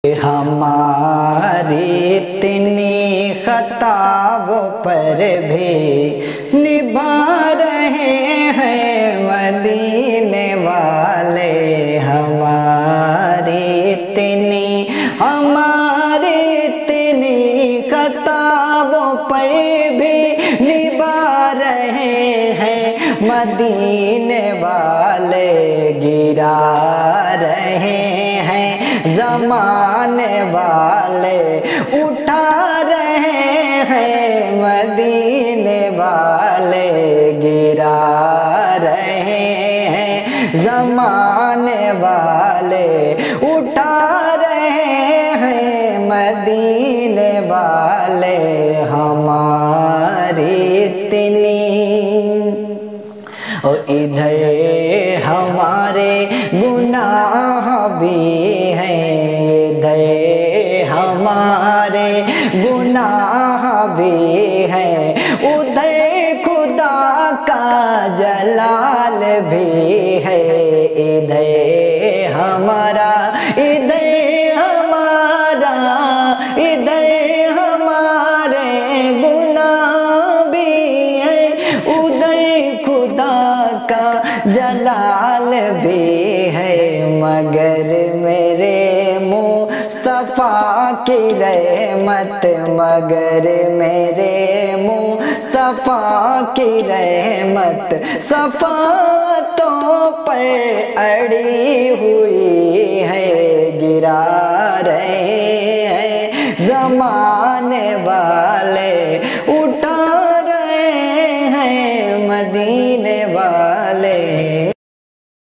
ہماری اتنی خطابوں پر بھی نبھا رہے ہیں مدینے والے، ہماری اتنی خطابوں پر بھی نبھا رہے ہیں مدینے والے، گرا رہے ہیں زمانے والے، اٹھا رہے ہیں مدینے والے، گرا رہے ہیں زمانے والے، اٹھا رہے ہیں مدینے والے، ہماری اتنی اور ادھر ہمارے گناہ بھی ہیں، ادھر ہمارے گناہ بھی ہیں، ادھر خدا کا جلال بھی ہے، ادھر ہمارے گناہ بھی ہیں، ادھر خدا کا جلال بھی ہے، مگر میرے مصطفیٰ کی رحمت، مگر میرے مصطفیٰ کی رحمت صفاتوں پر اڑی ہوئی ہے، گرا رہے ہیں زمانے والے،